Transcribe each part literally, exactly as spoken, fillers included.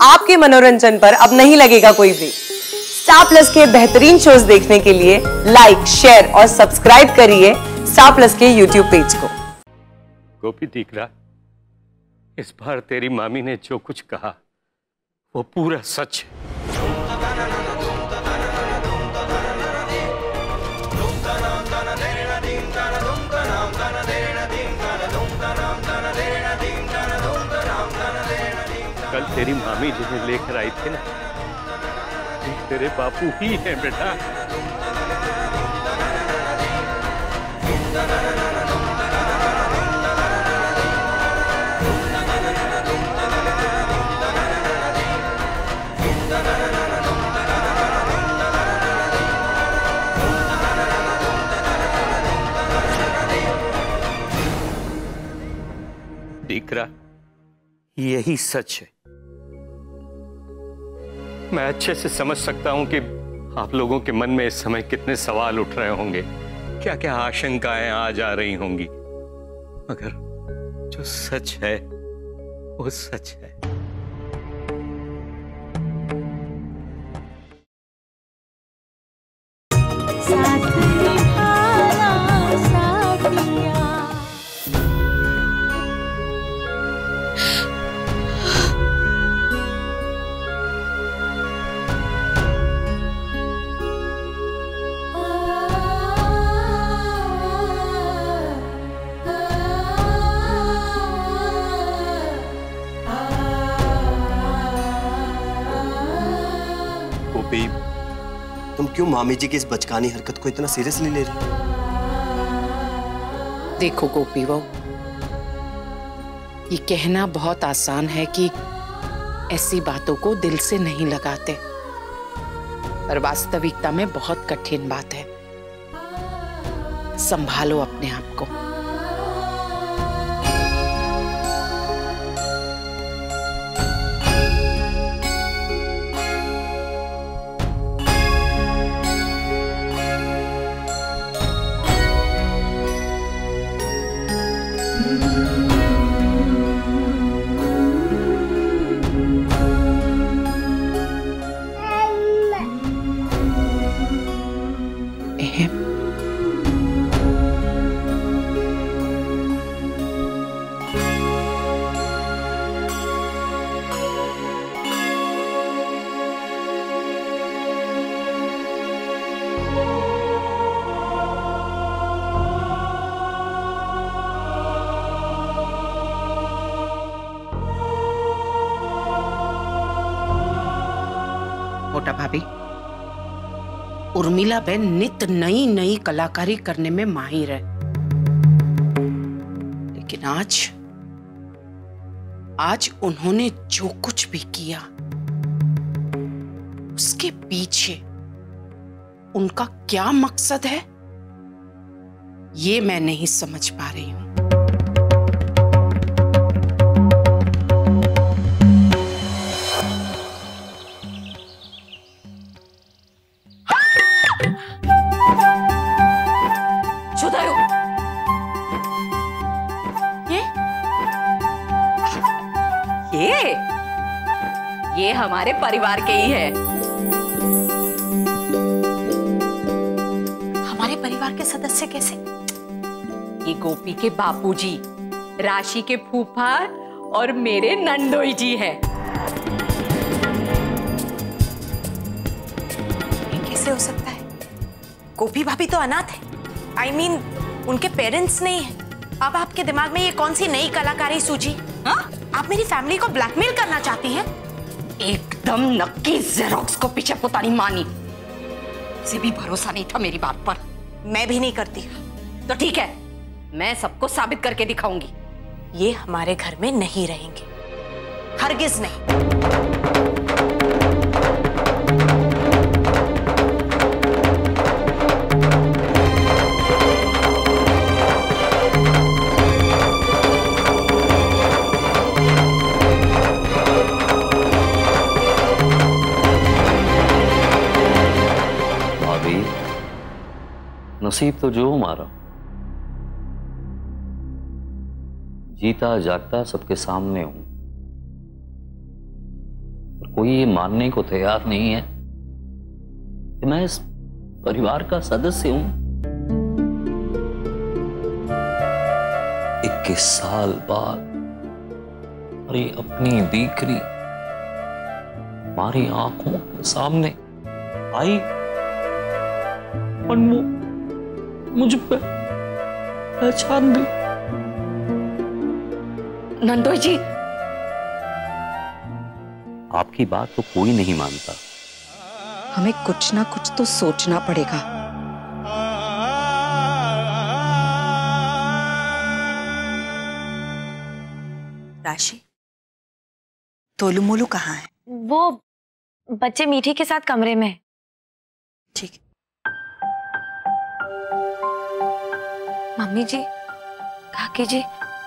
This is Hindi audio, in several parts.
आपके मनोरंजन पर अब नहीं लगेगा कोई ब्रेक। स्टार प्लस के बेहतरीन शोज देखने के लिए लाइक, शेयर और सब्सक्राइब करिए स्टार प्लस के यूट्यूब पेज को। गोपी दीकरा, इस बार तेरी मामी ने जो कुछ कहा वो पूरा सच है। कल तेरी मामी जिन्हें लेकर आई थी ना, तेरे बापू ही हैं बेटा। दीकरा, यही सच है। मैं अच्छे से समझ सकता हूं कि आप लोगों के मन में इस समय कितने सवाल उठ रहे होंगे, क्या क्या आशंकाएं आ जा रही होंगी, मगर जो सच है वो सच है। तुम क्यों मामी जी की इस बचकानी हरकत को इतना सीरियसली ले रही हो? देखो गोपी वो, ये कहना बहुत आसान है कि ऐसी बातों को दिल से नहीं लगाते, पर वास्तविकता में बहुत कठिन बात है। संभालो अपने आप को। मोटा भाभी, उर्मिला बहन नित नई नई कलाकारी करने में माहिर है, लेकिन आज आज उन्होंने जो कुछ भी किया उसके पीछे उनका क्या मकसद है, ये मैं नहीं समझ पा रही हूं। ये हमारे परिवार के ही है। हमारे परिवार के सदस्य कैसे? ये गोपी के बापूजी, राशि के फूफा और मेरे नंदोई जी हैं। ये कैसे हो सकता है? गोपी भाभी तो अनाथ है। आई I मीन mean, उनके पेरेंट्स नहीं है। अब आपके दिमाग में ये कौन सी नई कलाकारी सूझी? हाँ? आप मेरी फैमिली को ब्लैकमेल करना चाहती हैं? एकदम नक्की जेरोक्स को पीछे पुतानी मानी। से भी भरोसा नहीं था मेरी बात पर। मैं भी नहीं करती। तो ठीक है, मैं सबको साबित करके दिखाऊंगी। ये हमारे घर में नहीं रहेंगे, हरगिज नहीं। नसीब तो जो हमारा, जीता जागता सबके सामने हूं। कोई ये मानने को तैयार नहीं है कि मैं इस परिवार का सदस्य हूं। इक्कीस साल बाद हमारी अपनी दीकरी हमारी आंखों के सामने आई और वो मुझ पे पहचान दी। नंदोई जी, आपकी बात तो कोई नहीं मानता। हमें कुछ ना कुछ तो सोचना पड़ेगा। राशि, तोलू मोलू कहाँ है? वो बच्चे मीठी के साथ कमरे में। ठीक। मम्मी जी, काकी जी,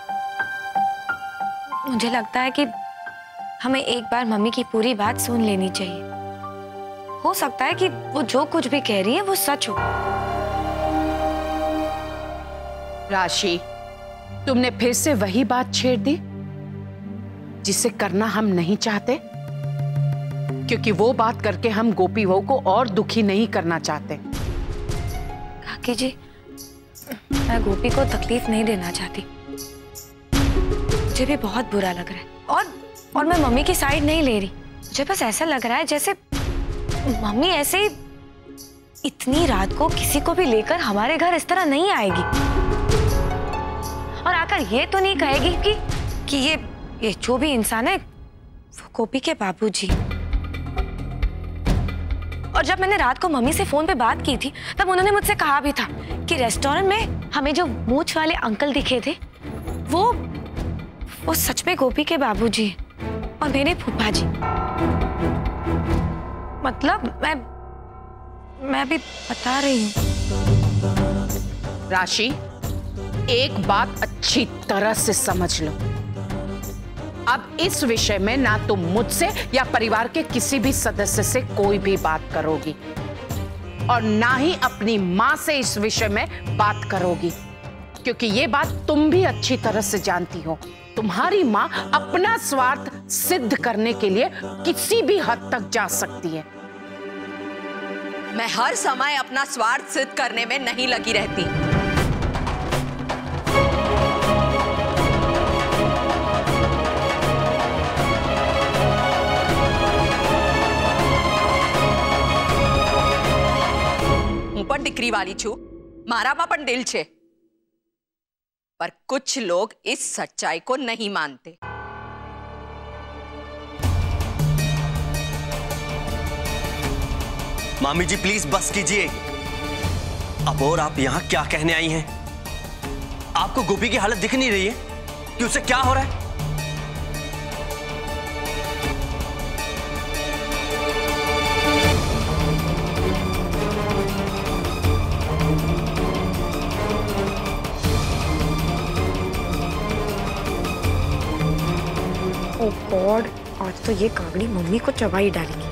मुझे लगता है कि हमें एक बार मम्मी की पूरी बात सुन लेनी चाहिए। हो सकता है कि वो जो कुछ भी कह रही है वो सच हो। राशि, तुमने फिर से वही बात छेड़ दी जिसे करना हम नहीं चाहते, क्योंकि वो बात करके हम गोपी बहू को और दुखी नहीं करना चाहते। काकी जी, मैं गोपी को तकलीफ नहीं देना चाहती। मुझे भी बहुत बुरा लग रहा है और और मैं मम्मी की साइड नहीं ले रही। मुझे बस ऐसा लग रहा है जैसे मम्मी ऐसे ही इतनी रात को किसी को भी लेकर हमारे घर इस तरह नहीं आएगी और आकर ये तो नहीं कहेगी कि कि ये ये जो भी इंसान है वो गोपी के बाबूजी। और जब मैंने रात को मम्मी से फोन पे बात की थी तब उन्होंने मुझसे कहा भी था कि रेस्टोरेंट में हमें जो मूंछ वाले अंकल दिखे थे वो वो सच में गोपी के बाबूजी और मेरे फूफा जी। मतलब मैं मैं भी बता रही हूँ। राशि, एक बात अच्छी तरह से समझ लो, अब इस विषय में ना तुम मुझसे या परिवार के किसी भी सदस्य से कोई भी बात करोगी और ना ही अपनी मां से इस विषय में बात करोगी, क्योंकि ये बात तुम भी अच्छी तरह से जानती हो। तुम्हारी मां अपना स्वार्थ सिद्ध करने के लिए किसी भी हद तक जा सकती है। मैं हर समय अपना स्वार्थ सिद्ध करने में नहीं लगी रहती। હું પણ દીકરી વાળી છું, મારામાં પણ દિલ છે, पर कुछ लोग इस सच्चाई को नहीं मानते। मामी जी प्लीज बस कीजिए। अब और आप यहाँ क्या कहने आई हैं? आपको गोपी की हालत दिख नहीं रही है कि उसे क्या हो रहा है? ओह गॉड, आज तो ये कागड़ी मम्मी को चबा ही डालेगी।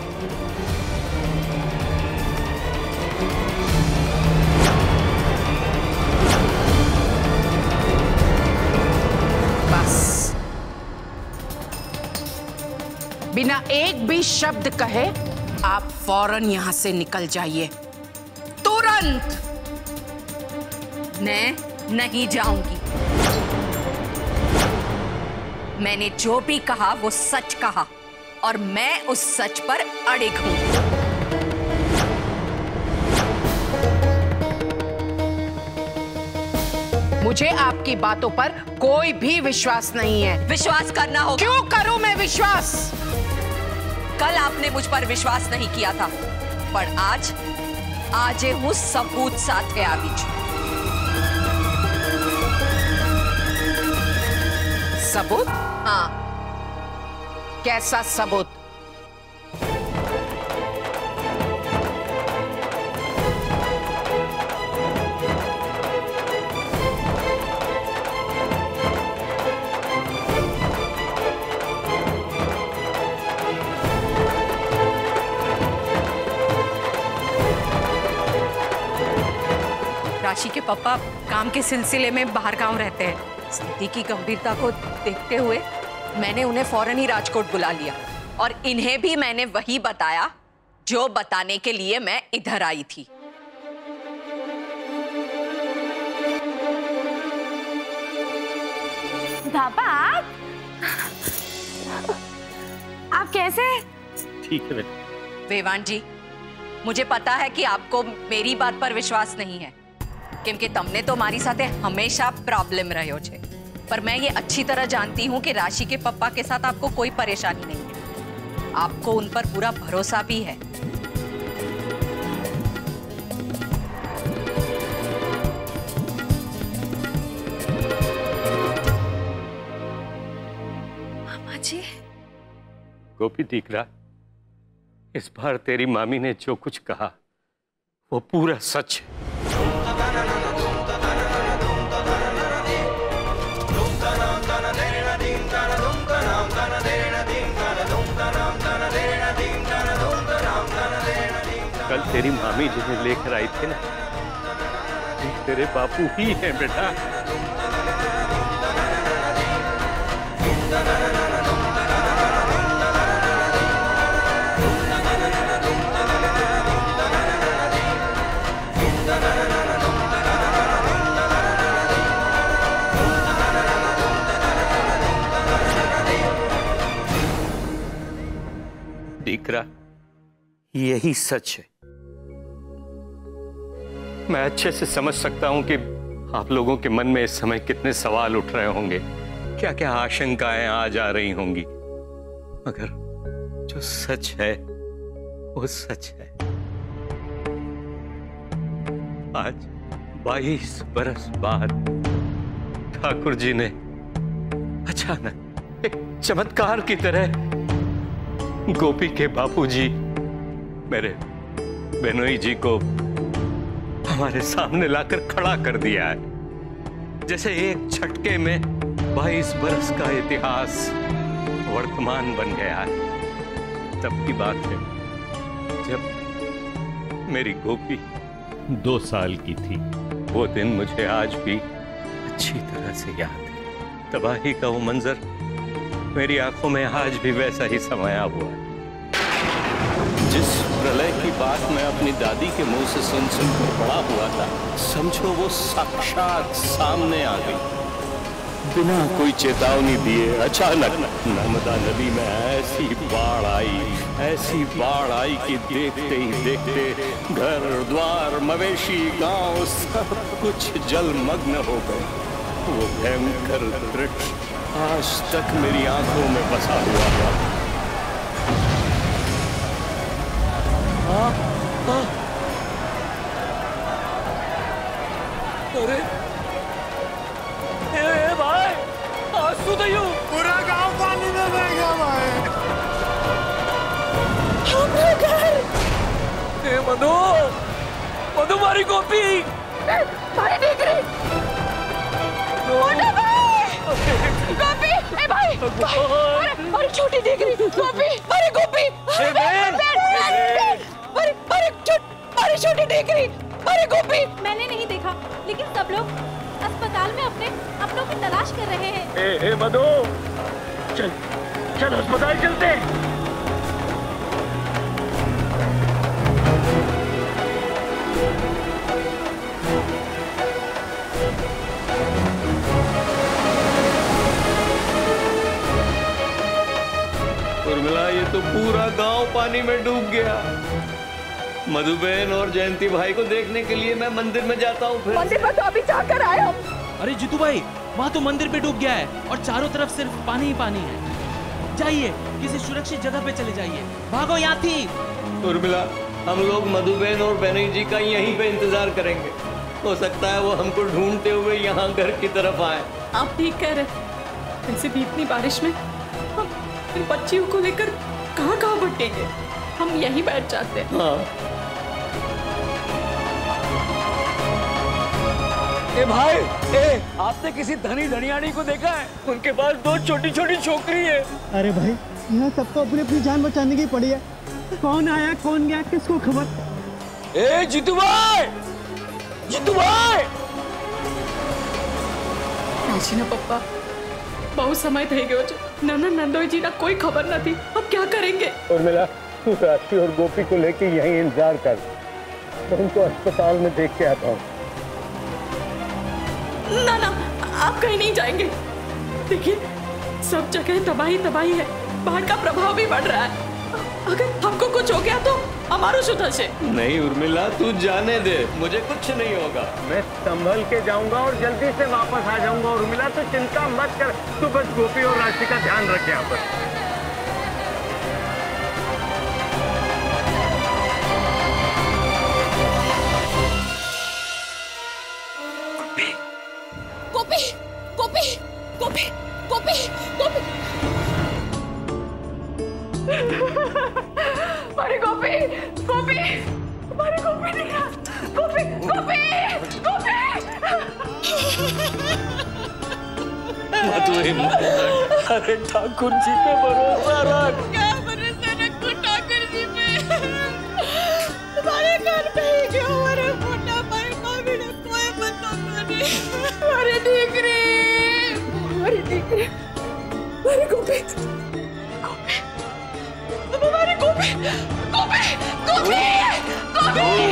बस बिना एक भी शब्द कहे आप फौरन यहां से निकल जाइए, तुरंत। मैं नहीं जाऊंगी। मैंने जो भी कहा वो सच कहा और मैं उस सच पर अड़िग हूं। मुझे आपकी बातों पर कोई भी विश्वास नहीं है। विश्वास करना होगा। क्यों करूं मैं विश्वास? कल आपने मुझ पर विश्वास नहीं किया था, पर आज आज हूं सबूत साथे आवी छू। सबूत? हाँ। कैसा सबूत? राशि के पापा काम के सिलसिले में बाहर गांव रहते हैं। स्थिति की गंभीरता को देखते हुए मैंने उन्हें फौरन ही राजकोट बुला लिया। और इन्हें भी मैंने वही बताया जो बताने के लिए मैं इधर आई थी। पापा आप आप कैसे? ठीक है बेटा। वेवान जी, मुझे पता है कि आपको मेरी बात पर विश्वास नहीं है, क्योंकि तुमने तो हमारी साथे हमेशा प्रॉब्लम रहे हो छे। पर मैं ये अच्छी तरह जानती हूँ कि राशि के पप्पा के साथ आपको कोई परेशानी नहीं है। आपको उन पर पूरा भरोसा भी है। मामा जी। गोपी दीकरा, इस बार तेरी मामी ने जो कुछ कहा वो पूरा सच है। कल तेरी मामी जिन्हें लेकर आई थी ना, तेरे बापू ही हैं बेटा। दीकरा, यही सच है। मैं अच्छे से समझ सकता हूं कि आप लोगों के मन में इस समय कितने सवाल उठ रहे होंगे, क्या क्या आशंकाएं आ जा रही होंगी, मगर जो सच है वो सच है। आज बाईस बरस बाद ठाकुर जी ने अचानक एक चमत्कार की तरह गोपी के बापूजी मेरे बेनोई जी को हमारे सामने लाकर खड़ा कर दिया है। जैसे एक झटके में बाईस बरस का इतिहास वर्तमान बन गया है। तब की बात है जब मेरी गोपी दो साल की थी। वो दिन मुझे आज भी अच्छी तरह से याद है। तबाही का वो मंजर मेरी आंखों में आज भी वैसा ही समाया हुआ है। जिस प्रलय की बात मैं अपनी दादी के मुंह से सुन सुनकर पड़ा हुआ था, समझो वो साक्षात सामने आ गई। बिना कोई चेतावनी दिए अचानक नर्मदा नदी में ऐसी बाढ़ आई, ऐसी बाढ़ आई कि देखते ही देखते घर द्वार मवेशी गांव सब कुछ जलमग्न हो गए। वो भयंकर दृश्य आज तक मेरी आंखों में बसा हुआ है। हाँ, हाँ। अरे ए, ए भाई, आंसू दयो पूरा गांव पानी में बह गया भाई। हमारा घर। ए मधु, मधु मारी गोपी। भाई देख रही। मोटा भाई। गोपी, ए भाई, भाई, अरे, अरे छोटी देख रही। गोपी, अरे गोपी। ए बहन, अरे, अरे छोटी, अरे छोटी देख रही। अरे गोपी। मैंने नहीं देखा, लेकिन सब लोग अस्पताल में अपने अपनों की तलाश कर रहे हैं। ए, ए मधु, चल, चल अस्पताल चलते हैं। उर्मिला, ये तो पूरा गांव पानी में डूब गया। मधुबेन और जयंती भाई को देखने के लिए मैं मंदिर में जाता हूँ। फिर मंदिर में तो अभी जाकर आए हम। अरे जीतू भाई, वहाँ तो मंदिर पे डूब गया है और चारों तरफ सिर्फ पानी ही पानी है। जाइए, किसी सुरक्षित जगह पे चले जाइए। भागो यहाँ थी। उर्मिला, हम लोग मधुबेन और बेनई जी का यहीं पे इंतजार करेंगे। हो सकता है वो हमको ढूंढते हुए यहाँ घर की तरफ आए। आप ठीक कह रहे, वैसे भी इतनी बारिश में हम इन बच्चियों को लेकर कहाँ कहाँ भटकेंगे। हम यहीं बैठ जाते हैं। हाँ। ए भाई, ए, आपने किसी धनी धनियानी को देखा है? उनके पास दो छोटी छोटी छोकरी है। अरे भाई, यहाँ सबको अपनी अपनी जान बचाने की पड़ी है। कौन आया कौन गया किसको खबर? ए जीतू भाई, जीतू भाई। ना पप्पा, बहुत समय થઈ ગયો છે। ना ना नंदोई जी ना कोई खबर न थी, अब क्या करेंगे? उर्मिला, तू राशि और गोपी को लेके यहीं इंतजार कर, मैं उनको अस्पताल में देख के आता हूँ। ना ना, आप कहीं नहीं जाएंगे। देखिए सब जगह तबाही तबाही है, बाढ़ का प्रभाव भी बढ़ रहा है। अगर हमको कुछ हो गया तो हमारो सुधा से। नहीं उर्मिला, तू जाने दे, मुझे कुछ नहीं होगा। मैं संभल के जाऊंगा और जल्दी से वापस आ जाऊंगा। उर्मिला तू चिंता मत कर, तू बस गोपी और राशि का ध्यान रखे यहाँ पर। गोपी गोपी गोपी गोपी गोपी मारी गोपी गोपी मारी गोपी दिखा गोपी गोपी गोपी मधु, अरे ठाकुर जी पे भरोसा रख। क्या भरोसा रखो ठाकुर जी पे? तुम्हारे घर पे ही क्यों अरे मोटा भाई भाभी ने कोई पता नहीं। अरे दीकरी अरे दीकरी अरे गोपी गोपी हमारी गोपी गोपी गोपी गोपी।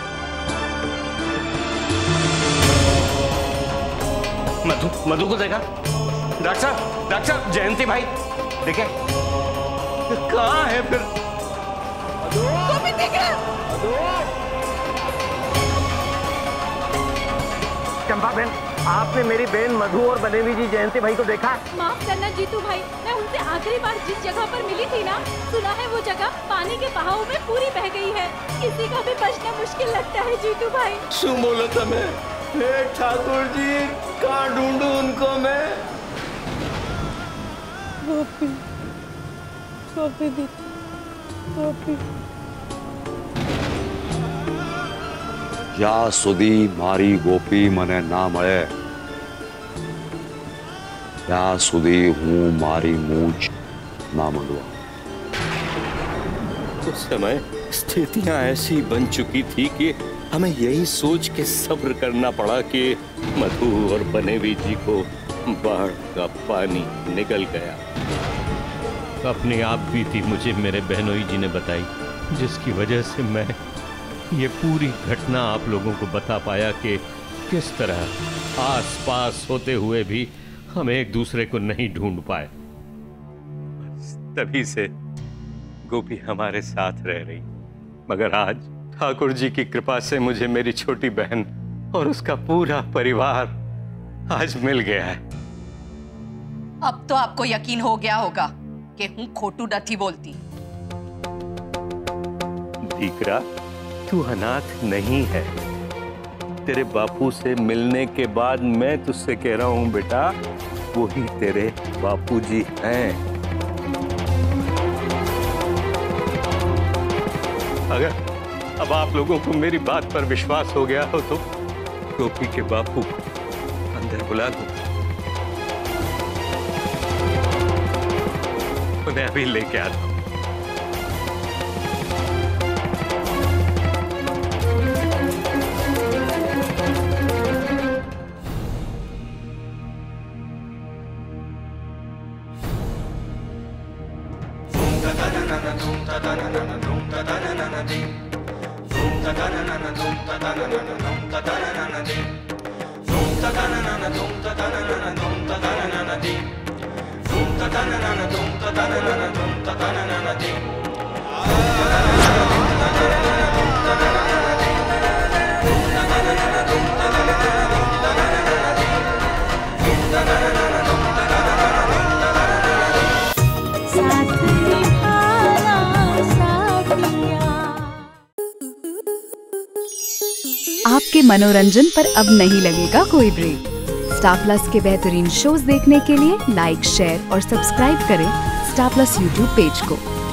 मधु मधु को देखा? डॉक्टर साहब डॉक्टर साहब, जयंती भाई देखे कहाँ है फिर? गोपी देख रहा। चंपा बहन, आपने मेरी बहन मधु और बनेवी जी जयंती भाई को देखा? माफ करना जीतू भाई, मैं उनसे आखिरी बार जिस जगह पर मिली थी ना, सुना है वो जगह पानी के बहाव में पूरी बह गई है। किसी का भी बचना मुश्किल लगता है जीतू भाई। शू बोला था मैं? हे ठाकुर जी, कहाँ ढूंढूं उनको मैं? गोपी गोपी दी गोपी જ્યાં સુધી મારી ગોપી મને ના મળે ત્યાં સુધી હું મારી મૂંछ ના મંડવા। उस समय स्थितियां ऐसी बन चुकी थी कि हमें यही सोच के सब्र करना पड़ा कि मधु और बनेवी जी को बाढ़ का पानी निगल गया। अपनी आप बीती मुझे मेरे बहनोई जी ने बताई, जिसकी वजह से मैं ये पूरी घटना आप लोगों को बता पाया कि किस तरह आस पास होते हुए भी हम एक दूसरे को नहीं ढूंढ पाए। तभी से गोपी हमारे साथ रह रही, मगर आज ठाकुर जी की कृपा से मुझे मेरी छोटी बहन और उसका पूरा परिवार आज मिल गया है। अब तो आपको यकीन हो गया होगा कि हूं खोटू नथी बोलती। दीकरा, तू अनाथ नहीं है। तेरे बापू से मिलने के बाद मैं तुझसे कह रहा हूं बेटा, वही तेरे बापूजी हैं। अगर अब आप लोगों को मेरी बात पर विश्वास हो गया हो तो गोपी के बापू अंदर बुला दो, उन्हें अभी लेके आता हूं। आपके मनोरंजन पर अब नहीं लगेगा कोई ब्रेक। स्टार प्लस के बेहतरीन शोज देखने के लिए लाइक, शेयर और सब्सक्राइब करें स्टार प्लस यूट्यूब पेज को।